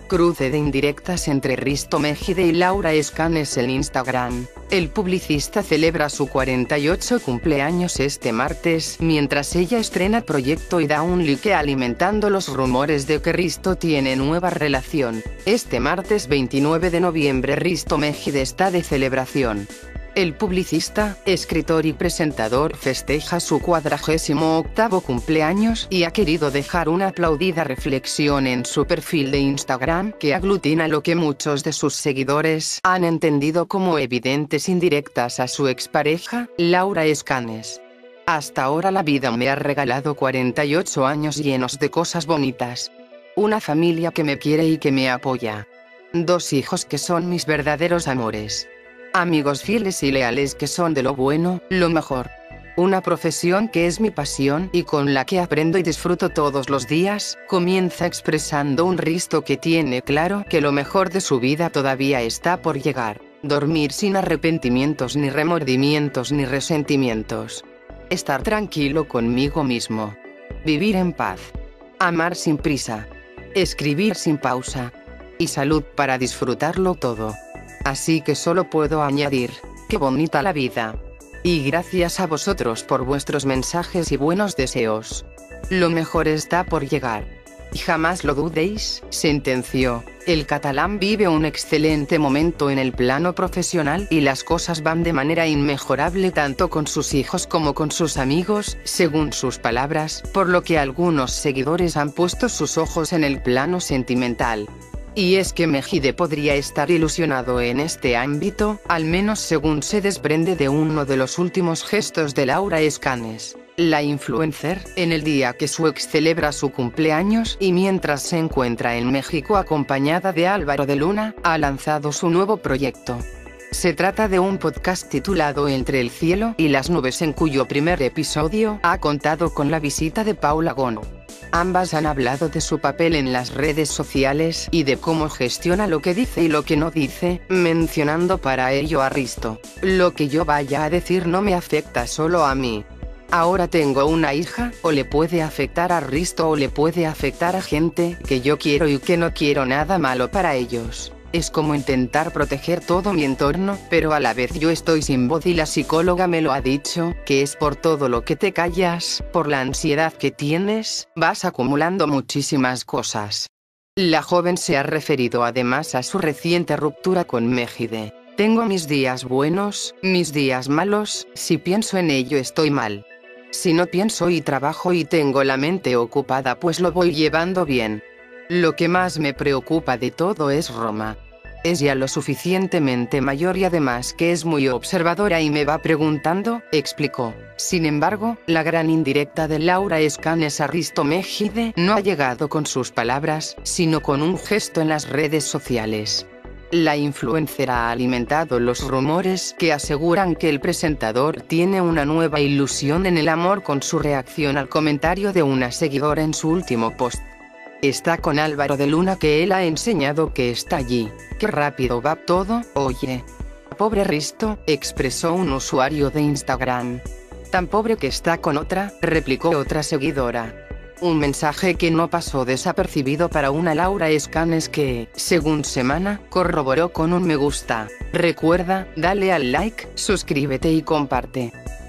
Cruce de indirectas entre Risto Mejide y Laura Escanes en Instagram. El publicista celebra su 48 cumpleaños este martes, mientras ella estrena proyecto y da un like alimentando los rumores de que Risto tiene nueva relación. Este martes 29 de noviembre Risto Mejide está de celebración. El publicista, escritor y presentador festeja su 48º cumpleaños y ha querido dejar una aplaudida reflexión en su perfil de Instagram que aglutina lo que muchos de sus seguidores han entendido como evidentes indirectas a su expareja, Laura Escanes. Hasta ahora la vida me ha regalado 48 años llenos de cosas bonitas. Una familia que me quiere y que me apoya. 2 hijos que son mis verdaderos amores. Amigos fieles y leales que son de lo bueno, lo mejor. Una profesión que es mi pasión y con la que aprendo y disfruto todos los días, comienza expresando un Risto que tiene claro que lo mejor de su vida todavía está por llegar. Dormir sin arrepentimientos ni remordimientos ni resentimientos. Estar tranquilo conmigo mismo. Vivir en paz. Amar sin prisa. Escribir sin pausa. Y salud para disfrutarlo todo. Así que solo puedo añadir, qué bonita la vida. Y gracias a vosotros por vuestros mensajes y buenos deseos. Lo mejor está por llegar. Y jamás lo dudéis, sentenció. El catalán vive un excelente momento en el plano profesional y las cosas van de manera inmejorable tanto con sus hijos como con sus amigos, según sus palabras, por lo que algunos seguidores han puesto sus ojos en el plano sentimental. Y es que Mejide podría estar ilusionado en este ámbito, al menos según se desprende de uno de los últimos gestos de Laura Escanes, la influencer, en el día que su ex celebra su cumpleaños y mientras se encuentra en México acompañada de Álvaro de Luna, ha lanzado su nuevo proyecto. Se trata de un podcast titulado Entre el cielo y las nubes en cuyo primer episodio ha contado con la visita de Paula Gono. Ambas han hablado de su papel en las redes sociales y de cómo gestiona lo que dice y lo que no dice, mencionando para ello a Risto. Lo que yo vaya a decir no me afecta solo a mí. Ahora tengo una hija, o le puede afectar a Risto o le puede afectar a gente que yo quiero y que no quiero nada malo para ellos. Es como intentar proteger todo mi entorno, pero a la vez yo estoy sin voz y la psicóloga me lo ha dicho, que es por todo lo que te callas, por la ansiedad que tienes, vas acumulando muchísimas cosas. La joven se ha referido además a su reciente ruptura con Mejide. Tengo mis días buenos, mis días malos, si pienso en ello estoy mal. Si no pienso y trabajo y tengo la mente ocupada pues lo voy llevando bien. Lo que más me preocupa de todo es Roma. Es ya lo suficientemente mayor y además que es muy observadora y me va preguntando, explicó. Sin embargo, la gran indirecta de Laura Escanes a Risto Mejide no ha llegado con sus palabras, sino con un gesto en las redes sociales. La influencer ha alimentado los rumores que aseguran que el presentador tiene una nueva ilusión en el amor con su reacción al comentario de una seguidora en su último post. Está con Álvaro de Luna que él ha enseñado que está allí. Qué rápido va todo, oye. Pobre Risto, expresó un usuario de Instagram. Tan pobre que está con otra, replicó otra seguidora. Un mensaje que no pasó desapercibido para una Laura Escanes que, según Semana, corroboró con un me gusta. Recuerda, dale al like, suscríbete y comparte.